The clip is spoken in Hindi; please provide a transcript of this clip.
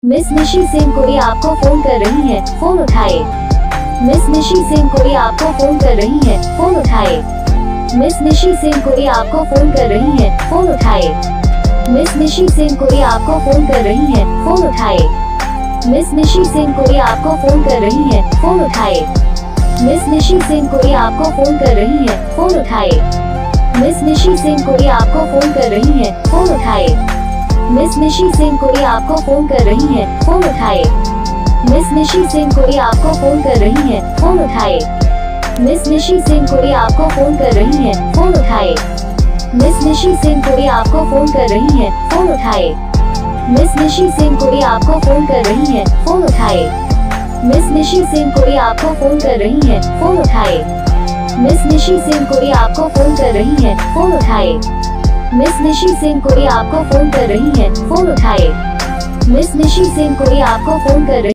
मिस निशी सिंह कोई आपको फोन कर रही है, फोन उठाए। मिस निशी सिंह कोई आपको फोन कर रही है, फोन उठाए। मिस निशी सिंह कोई आपको फोन कर रही है, फोन उठाए। मिस निशी सिंह कोई आपको फोन कर रही है, फोन उठाए। मिस निशी सिंह कोई आपको फोन कर रही है, फोन उठाए। मिस निशी सिंह कोई आपको फोन कर रही है, फोन उठाए। मिस निशी सिंह कोई आपको फोन कर रही है, फोन उठाए। मिस निशी सिंह कोई आपको फोन कर रही है, फोन उठाए। मिस निशी सिंह कोई आपको फोन कर रही है, फोन उठाए। मिस निशी सिंह कोई आपको फोन कर रही है, फोन उठाए। मिस निशी सिंह कोई आपको फोन कर रही है, फोन उठाए। मिस निशी सिंह कोई आपको फोन कर रही है, फोन उठाए। मिस निशी सिंह कोई आपको फोन कर रही है, फोन उठाए। मिस निशी सिंह कोई आपको फोन कर रही है, फोन उठाए। मिस निशी सिंह कोई आपको फोन कर रही है, फोन उठाए। मिस निशी सिंह कोई आपको फोन कर रही